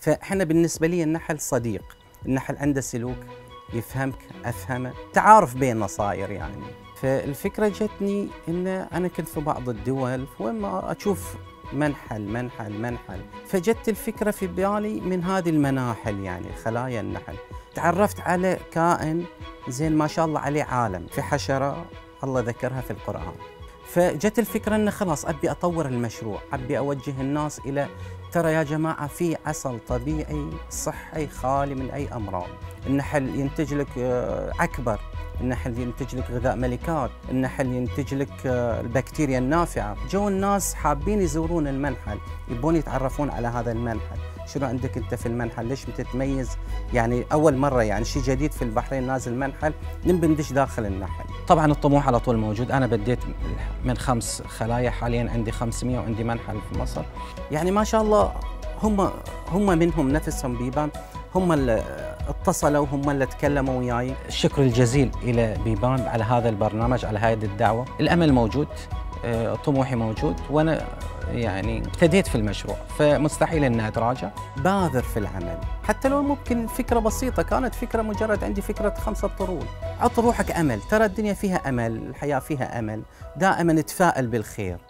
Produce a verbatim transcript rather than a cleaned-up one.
فاحنا بالنسبه لي النحل صديق، النحل عنده سلوك، يفهمك افهمه، تعارف بيننا صاير يعني. فالفكره جتني ان انا كنت في بعض الدول وين ما اشوف منحل منحل منحل، فجت الفكره في بالي من هذه المناحل يعني خلايا النحل. تعرفت على كائن زين ما شاء الله عليه عالم، في حشره الله ذكرها في القرآن. فجت الفكرة أن خلاص أبي أطور المشروع، أبي أوجه الناس إلى ترى يا جماعة في عسل طبيعي صحي خالي من أي أمراض. النحل ينتج لك عكبر، النحل ينتج لك غذاء ملكات، النحل ينتج لك البكتيريا النافعة. جو الناس حابين يزورون المنحل، يبون يتعرفون على هذا المنحل. شنو عندك انت في المنحل؟ ليش متتميز؟ يعني اول مره يعني شيء جديد في البحرين نازل منحل، نبي ندش داخل النحل. طبعا الطموح على طول موجود، انا بديت من خمس خلايا، حاليا عندي خمسمئة وعندي منحل في مصر. يعني ما شاء الله هم هم منهم نفسهم بيبان، هم اللي اتصلوا، هم اللي تكلموا وياي. الشكر الجزيل الى بيبان على هذا البرنامج، على هذه الدعوه. الامل موجود، طموحي موجود، وانا يعني ابتديت في المشروع، فمستحيل اني اتراجع. بادر في العمل حتى لو ممكن فكره بسيطه، كانت فكره مجرد عندي فكره خمسه طرول. عط روحك امل، ترى الدنيا فيها امل، الحياه فيها امل، دائما نتفائل بالخير.